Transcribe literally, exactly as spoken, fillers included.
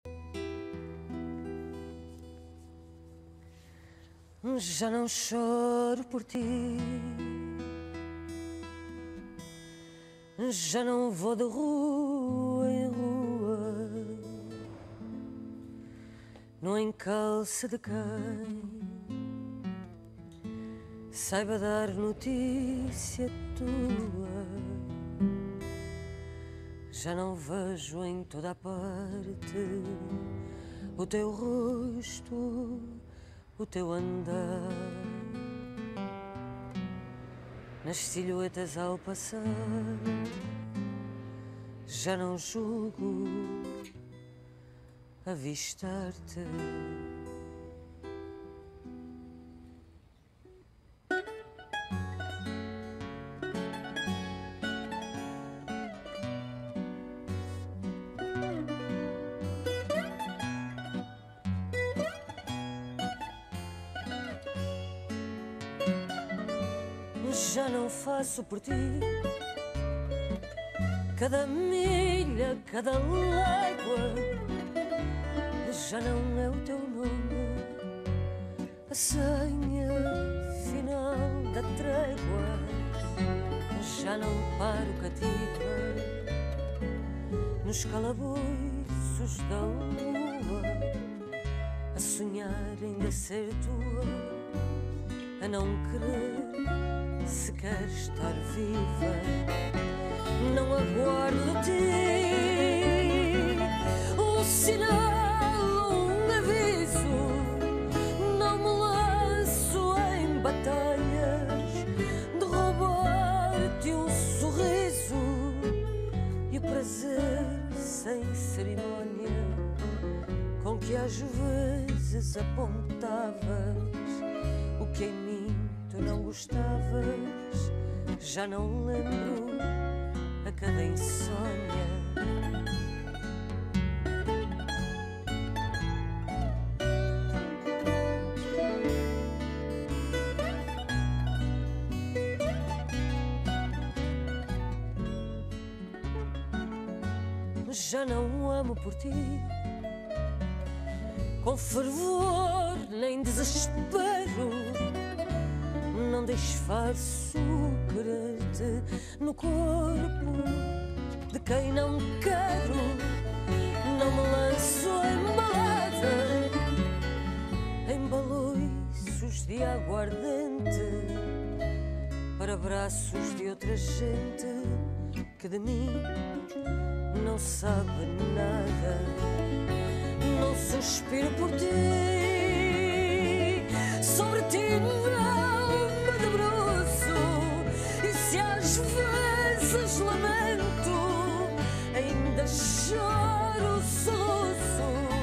Já não choro por ti, já não vou de rua em rua, no encalço de quem saiba dar notícia tua. Já não vejo em toda a parte o teu rosto, o teu andar, nas silhuetas ao passar. Já não julgo avistar-te. Já não faço por ti cada milha, cada légua. Já não é o teu nome a senha final da trégua. Já não paro cativa nos calabouços da lua, a sonhar ainda ser tua, a não querer sequer estar viva. Não aguardo de ti um sinal, um aviso. Não me lanço em batalhas de roubar-te um sorriso e o prazer sem cerimónia com que às vezes apontavas o que em mim tu não gostavas. Já não lembro a cada insônia. Já não amo por ti com fervor nem desespero. Não disfarço querer-te no corpo de quem não quero. Não me lanço em balada, em baloiços de aguardente, para braços de outra gente que de mim não sabe nada. Não suspiro por ti, sobre ti não me debruço, e se às vezes lamento, ainda choro soluço